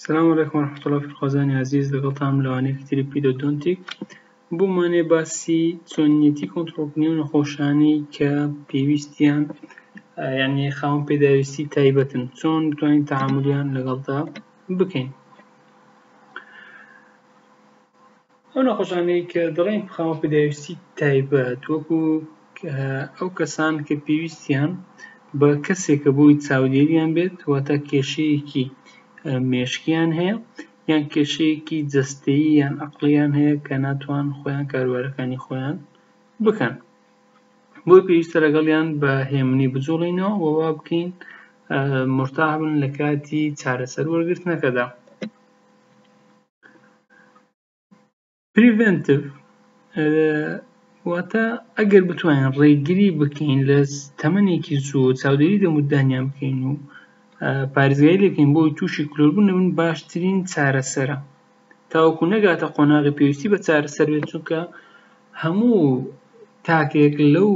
السلام عليكم ورحمة الله في الخوازانی عزیز لەگەڵتان لەوانەیەکی تری پیرۆدۆنتیک بۆمانێ باسی چۆنیەتی کۆنتڕۆڵکردنی و نەخۆشانەی کە پێویستیان یعنی خاوەن پێداویستی تایبەتن چۆن بتوانین تەعامولیان لەگەڵدا بکەین. ئەو نەخۆشانەی کە دەڵێن خاوەن پێداویستی تایبەت وەکو ئەو کەسان کە پێویستیان بە کەسێکە بۆی چاودێریان بێت واتە کێشەیەکی مێشکیان هەیە یان کێشەیەکی جەستەیی یان عەقڵییان هەیە کە ناتوان خۆیان کاروبارەکانی خۆیان بکەن. بۆی پێویستە لەگەڵیان بە هێمنی بجوڵینەوە و وا بکەین مرتاح بن لە کاتی چارەسەر وەرگرتنەکەدا. Preventive واتە ئەگەر بتوانین ڕێگیری بکەین لە تەمەنێکی زوو چاودێری دەموردانیان بکەین و پارێزگاری لێ بکەین بۆی تووشی کلۆربوون نەبن باشترین چارەسەرە تاوەکو نەگاتە قۆناغی پێویستی بە چارەسەر بێت چونکە هەموو تاکێک لەو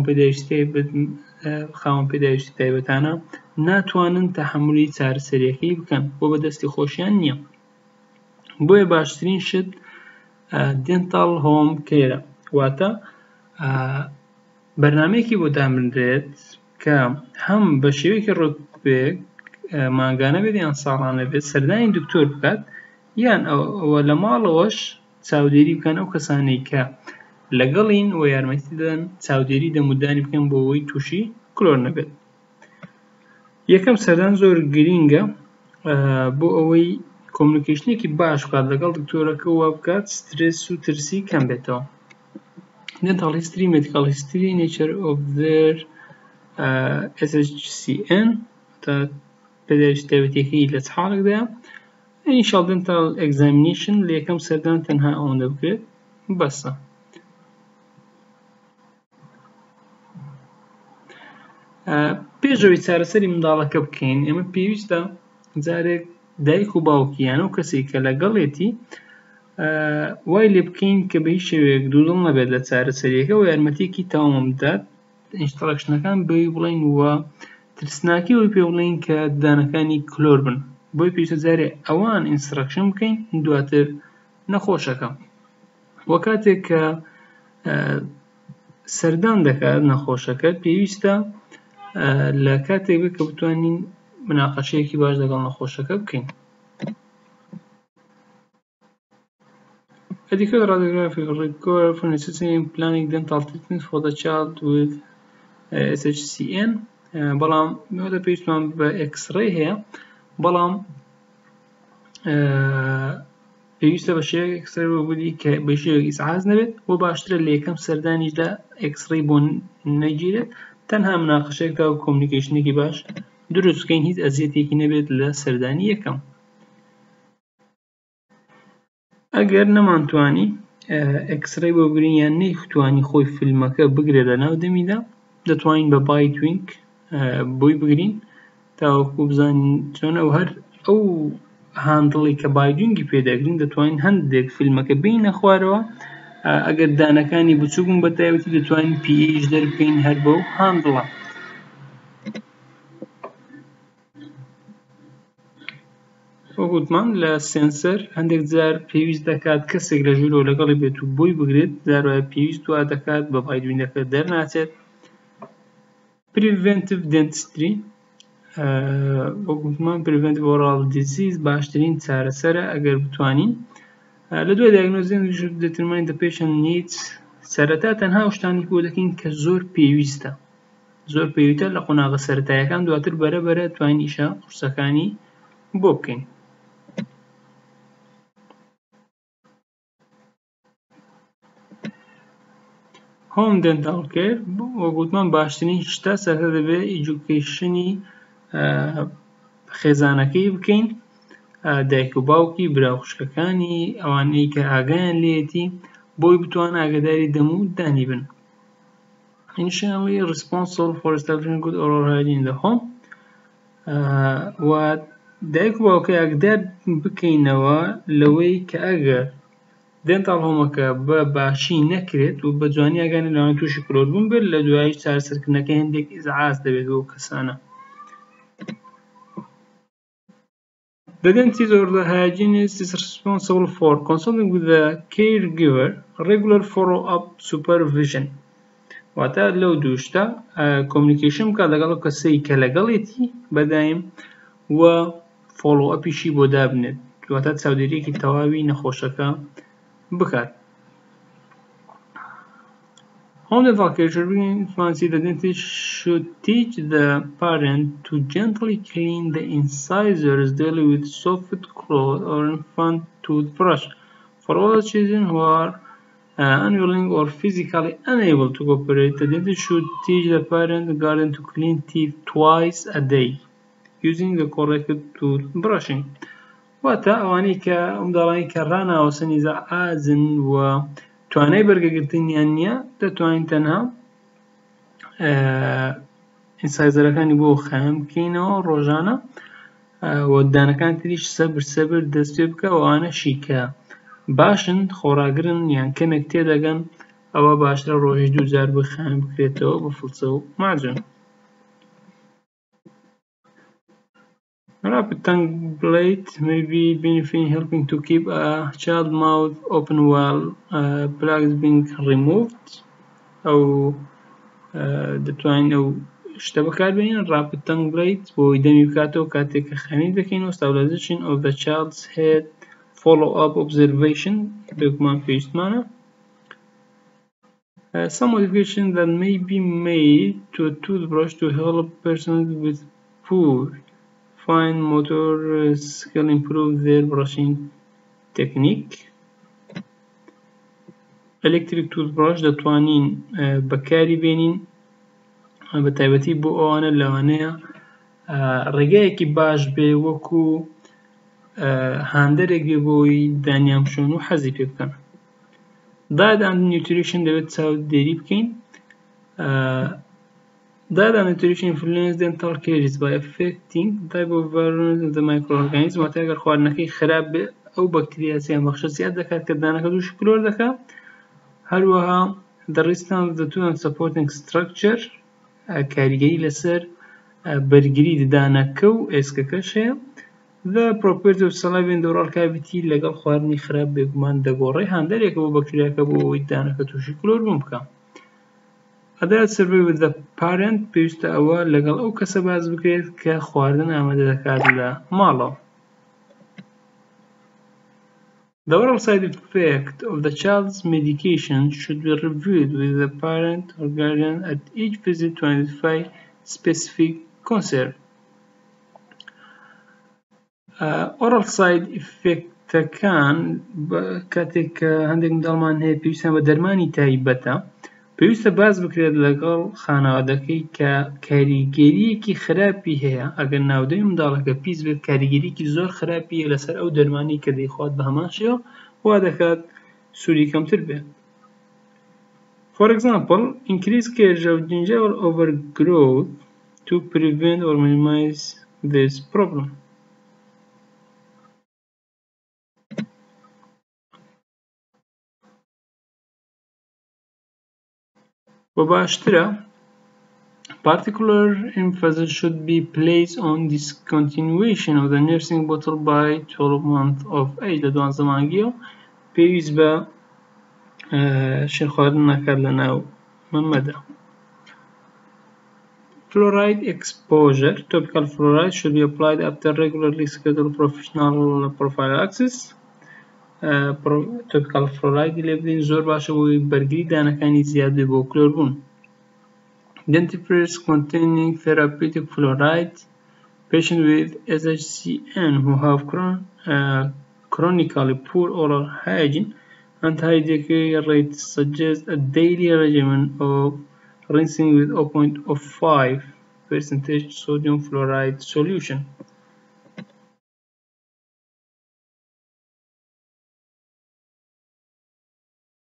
خاوەن پێداویستی تایبەتانە ناتوانن تەحەممولی چارەسەریەکەی بکەن بۆ بەدەستی خۆشیان نییە. بۆیە باشترین شت دێنتاڵ هۆم کێرە واتە بەرنامەیەکی بۆ دامنرێت کە هەم بە شێوەیەکی ڕۆکبێک مانگانە بێت یان ساڵانە بێت سەردانی دکتۆر بکات یان ئەوە لە ماڵەوەش چاودێری بکەن ئەو کەسانەی کە لەگەڵین و یارمەتی دەدەن چاودێری دەموردانی بکەن بۆ ئەوەی تووشی کلۆر نەبێت. یەکەم سەردان زۆر گرینگە بۆ ئەوەی کۆمیونیکیشنێکی باش بکات لەگەڵ دکتۆرەکە وا بکات سترێس و ترسی کەم بێتەوە. dental history, medical history, nature of their SHCN تا پێداویستی تایبەتیەکەی لە چ حاڵێکدایە. initial dental examination لە یەکەم سەردان تەنها ئەوەندە بکرێت بەسە. پێشەوەی چارەسەری منداڵەکە بکەین ئێمە پێویستە جارێک دایک و باوکی یان ئەو کەسێک کە لەگەڵێتی وای لێ بکەین کە بە هیچ شێوەیەک دوودڵ نەبێت لە چارەسەریەکە و یارمەتیەکی تەواو بدات ئینستراکشنەکان بەوەی بڵێین وە ترسناکی ئەوەی پێ بڵێین کە دانەکانی کلۆر بن بۆی پێویستە جارێ ئەوان ئینستراکشن بکەین دواتر نەخۆشەکە. وە کاتێک کە سەردان دەکات نەخۆشەکە پێویستە لە کاتێک بێت کە بتوانین مناقەشەیەکی باش لەگەڵ نەخۆشەکە بکەین. Adequate radiographic record for necessary planning dental treatment for the child with SHCN. بەڵام مێوەدە پێویستمان بە ئێکسڕەی هەیە بەڵام پێویستە بە شێوەیەک ئێکسڕەی بۆبوودی کە بە شێوەیەک ئیسعاز نەبێت بۆ باشترە لە یەکەم سەردانیشدا ئێکسڕەی بۆ نەگیرێت تەنها مناقەشەیەک تا و کۆمیونیکیشنێکی باش دروست بکەین هیچ ئەزیەتێکی نەبێت لە سەردانی یەکەم. ئەگەر نەمانتوانی ئەکسڕەی بۆ بگرین یان نەیتوانی خۆی فیلمەکە بگرێت لە ناو دەمیدا دەتوانین بە بایتوینگ بۆی بگرین تاوەکو بزانین چۆن ئەو هاندڵی کە بایدوینگی پێدەگرین دەتوانین هەندێک فیلمەکە بینە خوارەوە ئەگەر دانەکانی بچووک بوون بە تایبەتی دەتوانین PH دەربکەین هەر بەو هاندڵە. وەگوتمان لە سێنسەر هەندێک جار پێویست دەکات کەسێک لە ژوورەوە لەگەڵی بێت و بۆی بگرێت جاروایە پێویست وا دەکات بە بایدوینەکە دەرناچێت. Preventive dentistry وەگوتمان preventive oral disease باشترین چارەسەرە ئەگەر بتوانین لە دوای diagnosis determine the patient needs سەرەتا تەنها ئەو شتانی بۆ دەکەین کە زۆر پێویستە لە قۆناغە سەرەتاییەکان دواتر بەرەبەرە توانین ئیشە قورسەکانی بۆ بکەین. هۆم دێنتاڵ کێر وەگوتمان باشترین شتە سەرەتا دەبێت ئیجوکیشنی خێزانەکەی بکەین دایک و باوکی براوخشکەکانی ئەوانەی کە ئاگایان لێیەتی بۆی بتوان ئاگاداری دەموردانی بن. Initially responsible for establishing good oral hygiene in the home و دایک و باوکە ئاگادار بکەینەوە لەوەی کە ئەگەر دێنتاڵ هۆمەکە بە باشی نەکرێت و بە جوانی ئاگانە لەوانە تووشی کلۆربوون بێت لە دوای چارەسەرکردنەکە هەندێک ئیزعاج دەبێت بۆ کەسانە. The dentist or the hygienist is responsible for consulting with the caregiver, regular follow-up supervision. واتە لەو دووشتا کۆمیونیکیشن بکات لەگەڵ ئەو کەسەی کە لەگەڵێتی بەدایم و فۆلۆئەپیشی بۆ دابنێت واتە چاودێریەکی تەواوی نەخۆشەکە بکات. Home dental care should be fancy. The dentist should teach the parent to gently clean the incisors daily with soft cloth or infant toothbrush. For all the children who are unwilling or physically unable to cooperate, the dentist should teach the parent and guardian to clean teeth twice a day using the correct toothbrushing. واتە ئەوانەی کە ئەمداڵانی کە ڕاناوەسەنی زەعازن و توانای بەرگەگرتنیان نییە دەتوانین تەنها ئینسایزەرەکانی بۆ خەم بکەینەوە ڕۆژانە و دانەکان تریش سەبر دەست پێ بکە ئەوانەشی کە باشن خۆراگرن یان کەمێک تێدەگەن ئەوە باشترە ڕۆژی 2000 بۆ خەم بکرێتەوە بە فڵچە و ماجون. Rapid tongue blade may be beneficial, helping to keep a child's mouth open while plaque is being removed. أو دەتوانین ئەو شتە بەکاربێنین rapid tongue blade بۆ دەمی بکاتەوە کاتێک کە خەمی دەکەین و stabilization of the child's head follow-up observation بێگومان پێویستمانە. Some modifications that may be made to a toothbrush to help persons with poor fine motor skill improve their brushing technique. Electric toothbrush دەتوانین بەکاری بێنین بە تایبەتی بۆ ئەوانە لەوانەیە ڕێگایەکی باش بێ وەکو هاندەرێک بێ بۆی دانیامشۆن و حەزی پێ بکەن. Diet and nutrition دەبێت چاودێری بکەین. Diet and nutrition influence dental caries by affecting type of virus of the microorganism. واتە ئەگەر خواردنەکەی خراپ بێ ئەو بەکتریاسیان بەخشە زیاد دەکات کە دانەکە دووشی کلۆر دەکات. هەروەها the resistance of the tooth and supporting structure کاریگەری لەسەر بەرگری ددانەکە و ئێسکەکەش هەیە. The property of saliva in the oral cavity لەگەڵ خواردنی خراپ بێگومان دەگۆڕێ هاندەرێکە بۆ بەکتریاکە بۆ ئەوەی دانەکە تووشی کلۆر بوون بکە. Adult survey with the parent پێویستە ئەوە لەگەڵ ئەو کەسە باز بکرێت کە خواردن ئامادە دەکات لە ماڵەوە. The oral side effect of the child's medication should be reviewed with the parent or guardian at each visit to identify specific concern. Oral side effect کان کاتێک هەندێک منداڵمان هەیە پێویستیان بە دەرمانی تایبەتە پێویستە باز بکرێت لەگەڵ خانەوادەکەی کە کاریگەریەکی خراپی هەیە ئەگەر ناودەی منداڵەکە پیس بێت کاریگەریەکی زۆر خراپی هەیە لەسەر ئەو دەرمانی کە دەیخوات بە هەمان شێوە وا دەکات سوودی کەمتر بێت. For example, increase care of gingival overgrowth to prevent or minimize this problem. وباشترة particular emphasis should be placed on discontinuation of the nursing bottle by 12 months of age لدوان زمانگیە پێویست بە شێرخواردن نەکات لە ناو مەمەدا. Fluoride exposure. Topical fluoride should be applied after regularly scheduled professional prophylaxis. Topical fluoride لێ بدەین زۆر باشە بۆی بەرگری دانەکانی زیاد بێ بۆ کلۆربوون. Dentifrice containing therapeutic fluoride. Patients with SHCN who have chronically poor oral hygiene and high decay rates suggest a daily regimen of rinsing with 0.05% sodium fluoride solution.